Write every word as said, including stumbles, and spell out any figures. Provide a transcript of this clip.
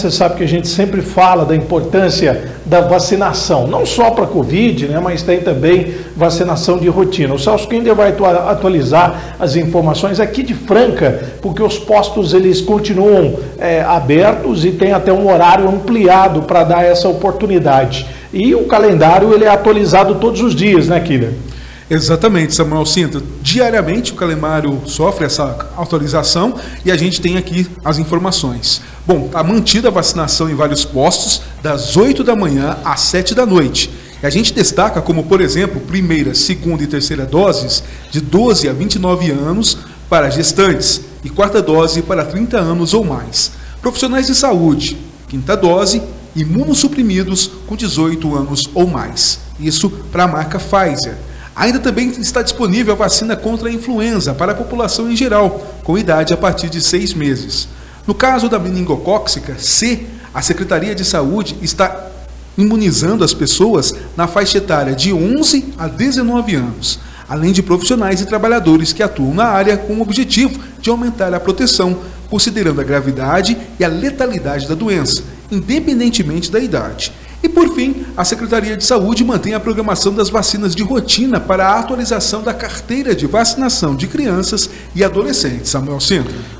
Você sabe que a gente sempre fala da importância da vacinação, não só para a Covid, né, mas tem também vacinação de rotina. O Celso Kinder vai atualizar as informações aqui de Franca, porque os postos eles continuam é, abertos e tem até um horário ampliado para dar essa oportunidade. E o calendário ele é atualizado todos os dias, né, Kinder? Exatamente, Samuel Cinto. Diariamente o calendário sofre essa atualização e a gente tem aqui as informações. Bom, está mantida a vacinação em vários postos, das oito da manhã às sete da noite. E a gente destaca como, por exemplo, primeira, segunda e terceira doses de doze a vinte e nove anos para gestantes e quarta dose para trinta anos ou mais. Profissionais de saúde, quinta dose, imunossuprimidos com dezoito anos ou mais. Isso para a marca Pfizer. Ainda também está disponível a vacina contra a influenza para a população em geral, com idade a partir de seis meses. No caso da meningocócica C, a Secretaria de Saúde está imunizando as pessoas na faixa etária de onze a dezenove anos, além de profissionais e trabalhadores que atuam na área com o objetivo de aumentar a proteção, considerando a gravidade e a letalidade da doença, independentemente da idade. E, por fim, a Secretaria de Saúde mantém a programação das vacinas de rotina para a atualização da carteira de vacinação de crianças e adolescentes. Samuel Cinto.